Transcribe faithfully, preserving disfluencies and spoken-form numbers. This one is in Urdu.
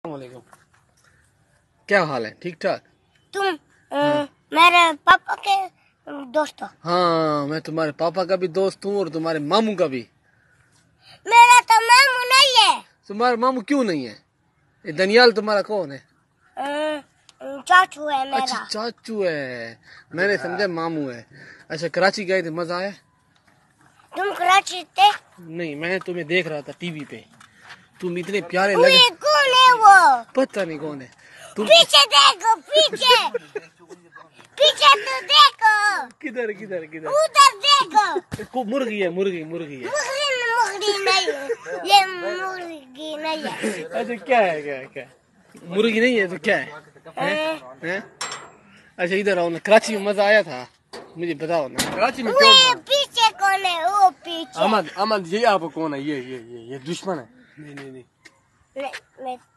السلام علیکم، کیا حال ہے؟ ٹھیک ٹھاک؟ تم میرے پاپا کے دوست ہو؟ ہاں، میں تمہارے پاپا کا بھی دوست ہوں اور تمہارے ماموں کا بھی۔ میرا تو ماموں نہیں ہے۔ تمہارا ماموں کیوں نہیں ہے؟ یہ دنیال تمہارا کون ہے؟ چاچو ہے میرا۔ اچھا چاچو ہے، میں نے سمجھا ماموں ہے۔ اچھا کراچی گئے تھے، مزہ آیا؟ تم کراچی تھے؟ نہیں، میں تمہیں دیکھ رہا تھا ٹی وی پہ، تم اتنے پیارے لگے۔ کون ہے وہ؟ پتہ نہیں کون ہے۔ تم پیچھے دیکھو، پیچھے پیچھے تو دیکھو، کدھر کدھر کدھر؟ ادھر دیکھو۔ مرغی ہے، مرغی مرغی ہے۔ مرغی نہیں ہے، یہ مرغی نہیں ہے۔ اچھا کیا ہے، کیا ہے کیا ہے؟ مرغی نہیں ہے تو کیا ہے؟ ہیں؟ اچھا ادھر آؤ نا، کراچی میں مزہ آیا تھا؟ مجھے بتاؤ نا، کراچی میں کیوں؟ پیچھے کون ہے؟ وہ پیچھے۔ احمد احمد یہ آپ کون ہے؟ یہ یہ یہ دشمن ہے؟ نہیں نہیں نہیں،